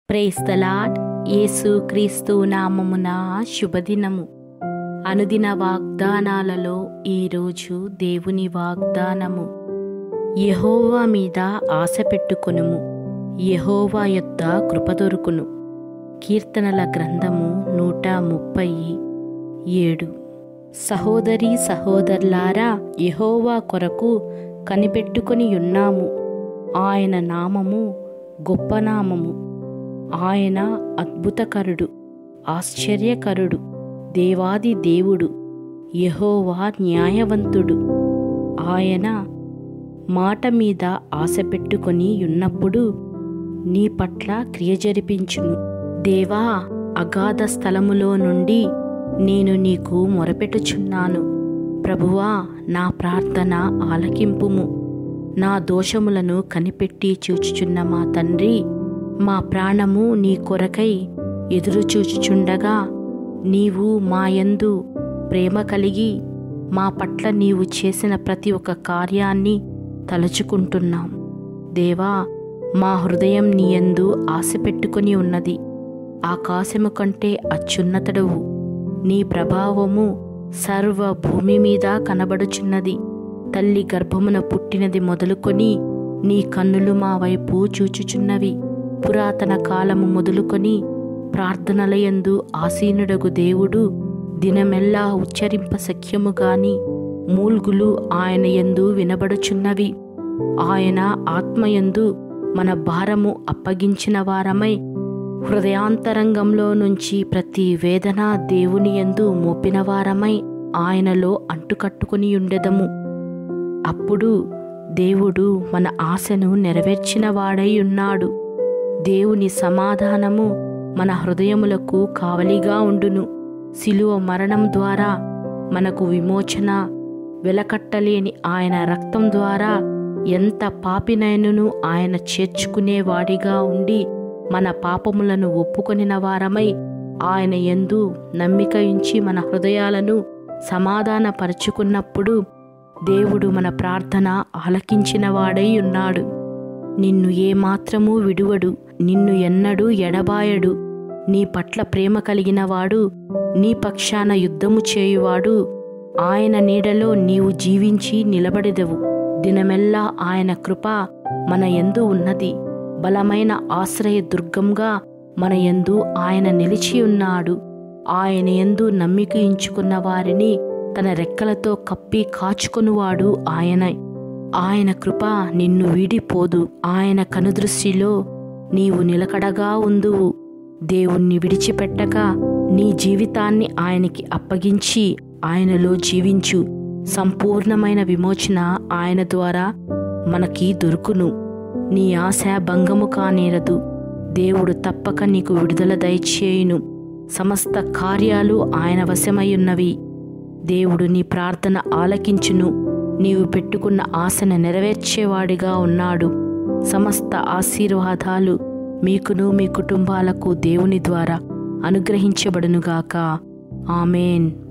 Praise the lord. యేసు క్రీస్తు నామమున శుభదినము. అనుదిన వాగ్దానాలలో ఈరోజు దేవుని వాగ్దానము. యెహోవా మీద ఆశ పెట్టుకొనుము, యెహోవా యొద్ద కృప దొరుకును. కీర్తనల గ్రంథము 137. సహోదరీ సహోదరులారా, యెహోవా కొరకు కనిపెట్టుకొని ఉన్నాము. ఆయన నామము గొప్ప నామము. ఆయన అద్భుతకరుడు, ఆశ్చర్యకరుడు, దేవాది దేవుడు. యెహోవా న్యాయవంతుడు. ఆయన మాట మీద ఆశ పెట్టుకొని ఉన్నప్పుడు నీ పట్ల క్రియ జరిపించును. దేవా, అగాధ స్థలములో నుండి నేను నీకు మొరపెట్టుచున్నాను. ప్రభువా, నా ప్రార్థన ఆలకింపుము. నా దోషములను కనిపెట్టి చూచుచున్న మా తండ్రి, మా ప్రాణము నీ కొరకై ఎదురు చూచుచుండగా నీవు మా యందు ప్రేమ కలిగి మా పట్ల నీవు చేసిన ప్రతి ఒక్క కార్యాన్ని తలుచుకుంటున్నాం. దేవా, మా హృదయం నీ యందు ఆశ పెట్టుకొని ఉన్నది. ఆకాశము కంటే అత్యున్నతుడవు. నీ ప్రభావము సర్వ భూమి మీద కనబడుచున్నది. తల్లి గర్భమున పుట్టినది మొదలుకొని నీ కన్నులు మా వైపు చూచుచున్నవి. పురాతన కాలము మొదలుకొని ప్రార్థనలయందు ఆసీనుడగు దేవుడు దినమెల్లా ఉచ్చరింప శక్యము గాని మూల్గులు ఆయన యందు వినబడుచున్నవి. ఆయన ఆత్మయందు మన భారము అప్పగించిన వారమై హృదయాంతరంగంలో నుంచి ప్రతి వేదన దేవుని యందు మోపిన వారమై ఆయనలో అంటుకట్టుకుని ఉండెదము. అప్పుడు దేవుడు మన ఆశను నెరవేర్చిన వాడై ఉన్నాడు. దేవుని సమాధానము మన హృదయములకు కావలిగా ఉండును. శిలువ మరణం ద్వారా మనకు విమోచన, వెలకట్టలేని ఆయన రక్తం ద్వారా ఎంత పాపినైనను ఆయన చేర్చుకునేవాడిగా ఉండి మన పాపములను ఒప్పుకొనిన వారమై ఆయన యందు నమ్మిక ఉంచి మన హృదయాలను సమాధానపరుచుకున్నప్పుడు దేవుడు మన ప్రార్థన ఆలకించిన వాడై ఉన్నాడు. నిన్ను ఏమాత్రమూ విడువడు, నిన్ను ఎన్నడూ ఎడబాయడు. నీ పట్ల ప్రేమ కలిగినవాడు, నీ పక్షాన యుద్ధము చేయువాడు. ఆయన నీడలో నీవు జీవించి నిలబడెదవు. దినమెల్లా ఆయన కృప మన యందు ఉన్నది. బలమైన ఆశ్రయ దుర్గంగా మన యందు ఆయన నిలిచి ఉన్నాడు. ఆయన యందు నమ్మిక ఉంచుకున్న వారిని తన రెక్కలతో కప్పి కాచుకొనువాడు ఆయనే. ఆయన కృప నిన్ను వీడిపోదు. ఆయన కనుదృష్టిలో నీవు నిలకడగా ఉందువు. దేవుణ్ణి విడిచిపెట్టక నీ జీవితాన్ని ఆయనకి అప్పగించి ఆయనలో జీవించు. సంపూర్ణమైన విమోచన ఆయన ద్వారా మనకి దొరుకును. నీ ఆశ భంగము కానేరదు. దేవుడు తప్పక నీకు విడుదల దయచేయును. సమస్త కార్యాలు ఆయన వశమయ్యున్నవి. దేవుడు నీ ప్రార్థన ఆలకించును. నీవు పెట్టుకున్న ఆశను నెరవేర్చేవాడిగా ఉన్నాడు. సమస్త ఆశీర్వాదాలు మీకును మీ కుటుంబాలకు దేవుని ద్వారా అనుగ్రహించబడునుగాక. ఆమేన్.